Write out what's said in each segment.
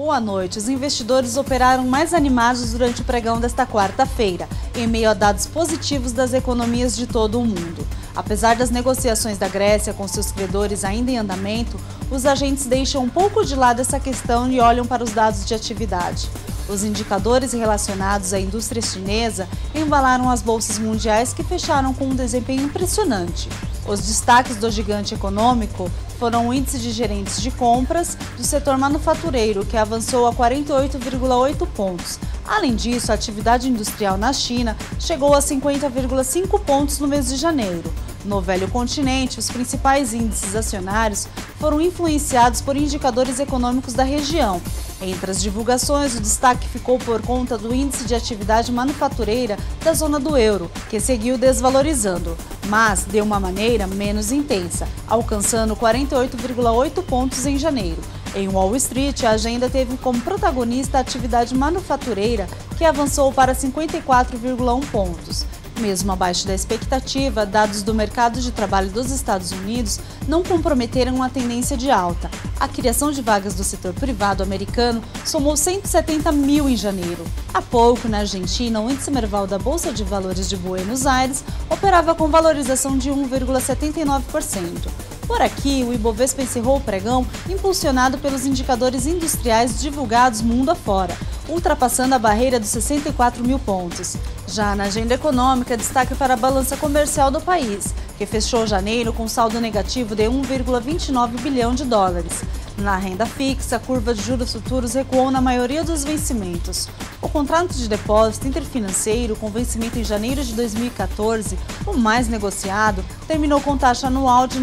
Boa noite. Os investidores operaram mais animados durante o pregão desta quarta-feira, em meio a dados positivos das economias de todo o mundo. Apesar das negociações da Grécia com seus credores ainda em andamento, os agentes deixam um pouco de lado essa questão e olham para os dados de atividade. Os indicadores relacionados à indústria chinesa embalaram as bolsas mundiais, que fecharam com um desempenho impressionante. Os destaques do gigante econômico foram o índice de gerentes de compras do setor manufatureiro, que avançou a 48,8 pontos. Além disso, a atividade industrial na China chegou a 50,5 pontos no mês de janeiro. No velho continente, os principais índices acionários foram influenciados por indicadores econômicos da região. Entre as divulgações, o destaque ficou por conta do índice de atividade manufatureira da zona do euro, que seguiu desvalorizando, mas de uma maneira menos intensa, alcançando 48,8 pontos em janeiro. Em Wall Street, a agenda teve como protagonista a atividade manufatureira, que avançou para 54,1 pontos. Mesmo abaixo da expectativa, dados do mercado de trabalho dos Estados Unidos não comprometeram a tendência de alta. A criação de vagas do setor privado americano somou 170 mil em janeiro. Há pouco, na Argentina, o índice Merval da Bolsa de Valores de Buenos Aires operava com valorização de 1,79%. Por aqui, o Ibovespa encerrou o pregão impulsionado pelos indicadores industriais divulgados mundo afora, ultrapassando a barreira dos 64 mil pontos. Já na agenda econômica, destaque para a balança comercial do país, que fechou janeiro com saldo negativo de 1,29 bilhão de dólares. Na renda fixa, a curva de juros futuros recuou na maioria dos vencimentos. O contrato de depósito interfinanceiro, com vencimento em janeiro de 2014, o mais negociado, terminou com taxa anual de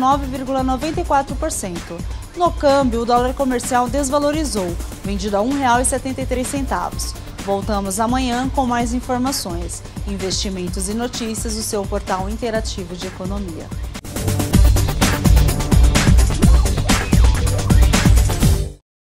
9,94%. No câmbio, o dólar comercial desvalorizou, vendido a R$ 1,73. Voltamos amanhã com mais informações. Investimentos e notícias, o seu portal interativo de economia.